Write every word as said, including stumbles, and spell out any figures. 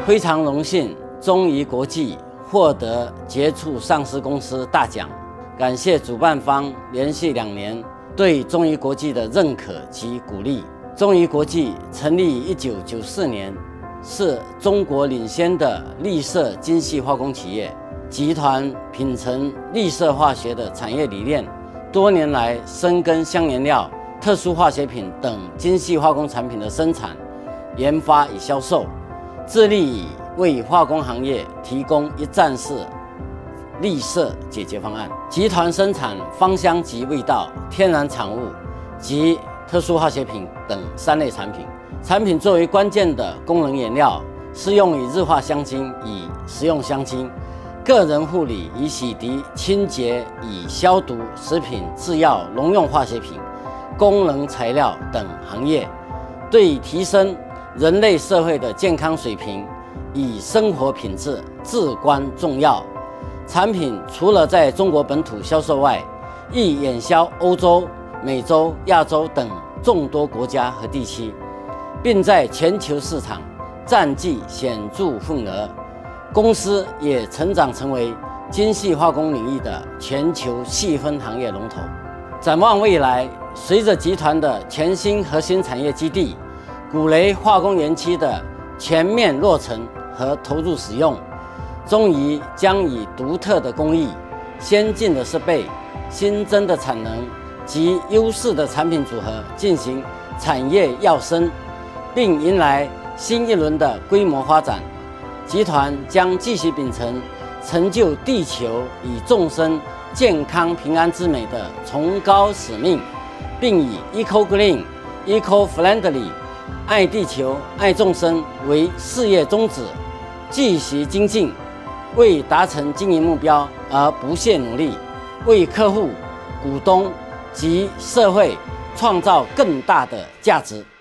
非常荣幸，中仪国际获得杰出上市公司大奖，感谢主办方连续两年对中仪国际的认可及鼓励。中仪国际成立于一九九四年，是中国领先的绿色精细化工企业。集团秉承绿色化学的产业理念，多年来深耕香原料、特殊化学品等精细化工产品的生产、研发与销售，致力于为化工行业提供一站式绿色解决方案。集团生产芳香及味道、天然产物及特殊化学品等三类产品。产品作为关键的功能原料，适用于日化香精与食用香精、个人护理与洗涤、清洁与消毒、食品制药、农用化学品、功能材料等行业，对提升人类社会的健康水平与生活品质至关重要。产品除了在中国本土销售外，亦远销欧洲、美洲、亚洲等众多国家和地区，并在全球市场占据显著份额。公司也成长成为精细化工领域的全球细分行业龙头。展望未来，随着集团的全新核心产业基地古雷化工园区的全面落成和投入使用，中仪将以独特的工艺、先进的设备、新增的产能及优势的产品组合进行产业跃升，并迎来新一轮的规模发展。集团将继续秉承成就地球与众生健康平安之美的崇高使命，并以 Eco Green、Eco Friendly、爱地球、爱众生为事业宗旨，继续精进，为达成经营目标而不懈努力，为客户、股东及社会创造更大的价值。